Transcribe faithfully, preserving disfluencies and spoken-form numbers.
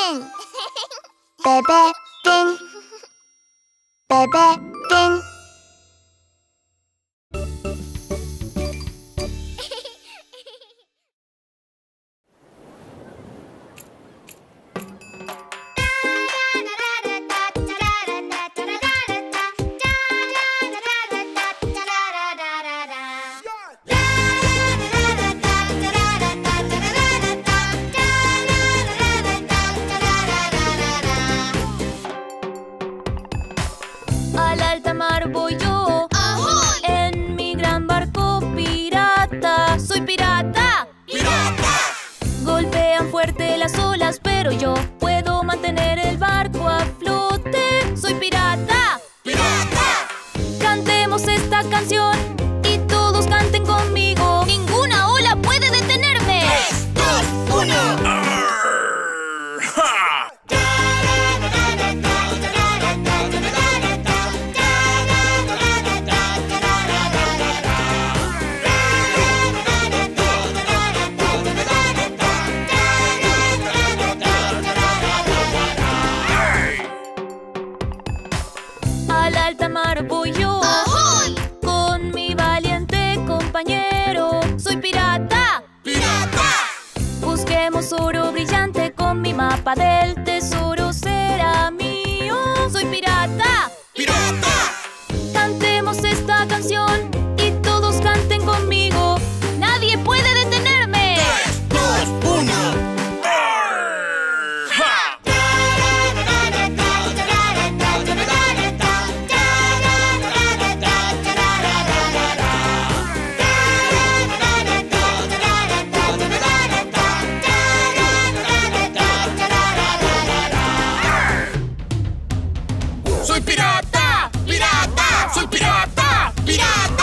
Pin. Bebé Pin. Bebé Pin. Al alta mar voy yo. ¡Ahoy! En mi gran barco pirata. ¡Soy pirata! ¡Pirata! Golpean fuerte las olas, pero yo puedo mantener el barco a flote. ¡Soy pirata! ¡Pirata! Cantemos esta canción y todos canten conmigo. ¡Ninguna ola puede detenerme! ¡Tres, dos, uno! Al alta mar voy yo. ¡Ahoy! Con mi valiente compañero. ¡Soy pirata! ¡Pirata! Busquemos oro brillante con mi mapa del tesoro será mío. ¡Soy pirata! ¡Pirata! Cantemos esta canción y todos canten conmigo. ¡Nadie puede detenerme! ¡Tres, dos, uno! ¡Soy pirata! ¡Pirata! ¡Soy pirata! ¡Pirata!